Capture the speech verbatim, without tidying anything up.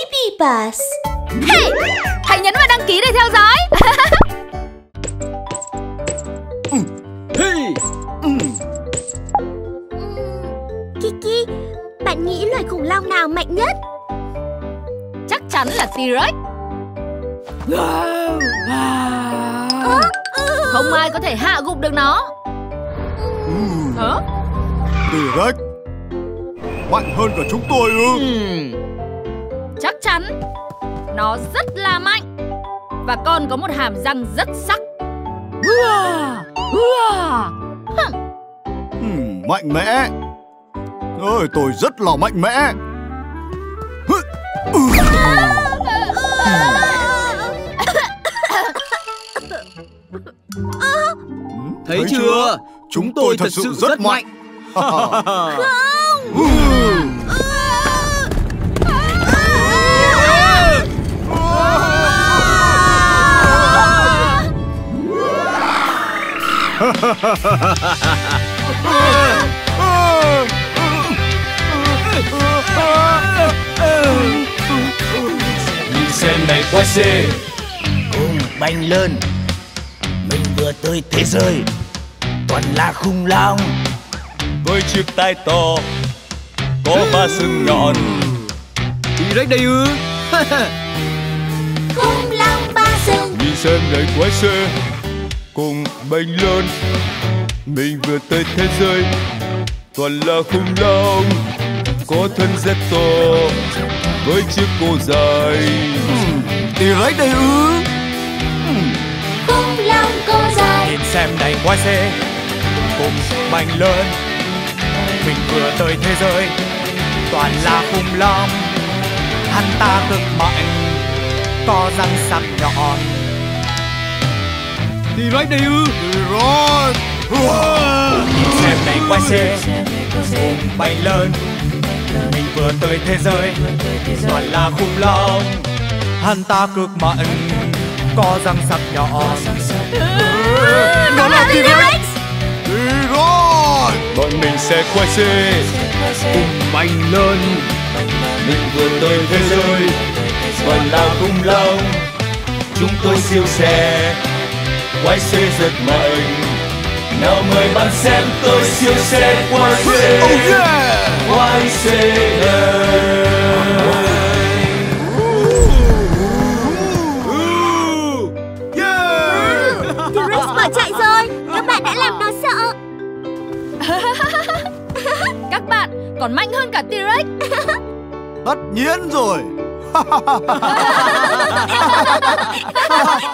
Baby Bus. Hey, hãy nhấn vào đăng ký để theo dõi. Hey. Kiki, bạn nghĩ loài khủng long nào mạnh nhất? Chắc chắn là T-Rex. Không ai có thể hạ gục được nó. Hả? T-Rex mạnh hơn cả chúng tôi ư? Ừ. Chắc chắn. Nó rất là mạnh. Và còn có một hàm răng rất sắc. Hmm, mạnh mẽ. Ơi, tôi rất là mạnh mẽ. Thấy, Thấy chưa? chưa? Chúng tôi thật, thật sự rất, rất mạnh. Không. Nhìn xem này quái xê, cùng bành lên. Mình vừa tới thế giới toàn là khủng long, với chiếc tai to, có ba sừng nhọn. T-Rex đây ư? Khủng long ba sừng. Nhìn xem này quái xê, cùng bành lên. Mình vừa tới thế giới toàn là khủng long, có thân rất to, với chiếc cổ dài. T-Rex đây ư? Khủng long cổ dài. Nhìn xem này quái xê, cùng bành lên. Mình vừa tới thế giới toàn là khủng long, hắn ta cực mạnh, có răng sắc nhọn. T-Rex đây ư? T-Rex. Nhìn xem này quái xê, cùng bành lên. Mình vừa tới thế giới toàn là khủng long, hắn ta cực mạnh, có răng sắc nhọn. Đó là T-Rex. T-Rex. Bọn mình sẽ quay xe cùng bành lên. Mình vừa tới thế giới toàn là khủng long, chúng tôi siêu xe quay xe rất mạnh. Nào mời bạn xem tôi siêu xe quay xe. Quay xe đây. T-Rex bỏ chạy rồi. Các bạn đã làm nó sợ. Các bạn còn mạnh hơn cả T-Rex. Tất nhiên rồi.